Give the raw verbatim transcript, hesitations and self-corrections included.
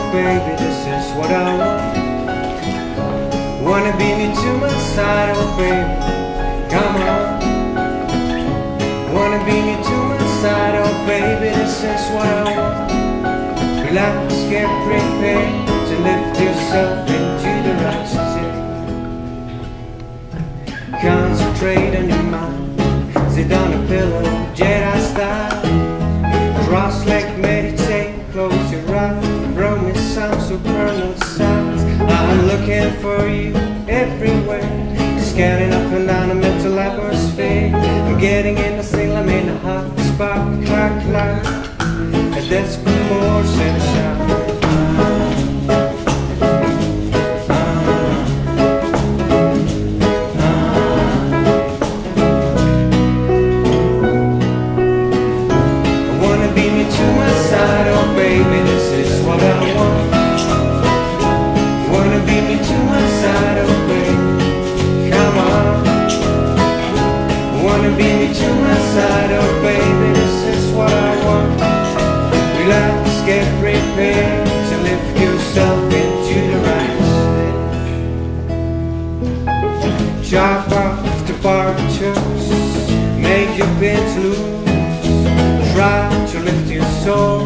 baby, this is what I want. Wanna beam me to my side, oh baby, come on. Wanna beam me to my side, oh baby, this is what I want. Relax, get prepared to lift yourself into the right state. Concentrate on your mind, sit on a pillow, Jedi style. Cross-leg, meditate, close your eyes, throw me some supernal sounds. I'm looking for you everywhere, scanning up and down a mental atmosphere. I'm getting in the signal, I'm in a hot spot, clack, clack. A desperate morse and a shout. To lift yourself into the right state. Chop off the partures, make your pins loose. Try to lift your soul